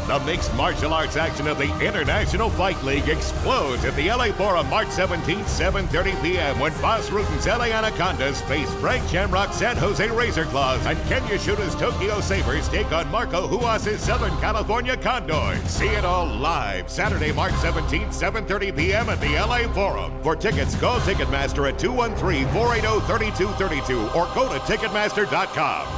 The mixed martial arts action of the International Fight League explodes at the LA Forum March 17th, 7:30 p.m. when Boss Rutan's LA Anacondas face Frank Shamrock's San Jose Razor Claws and Ken Yasuda's Tokyo Sabres take on Marco Ruas' Southern California Condors. See it all live Saturday, March 17th, 7:30 p.m. at the LA Forum. For tickets, call Ticketmaster at 213-480-3232 or go to Ticketmaster.com.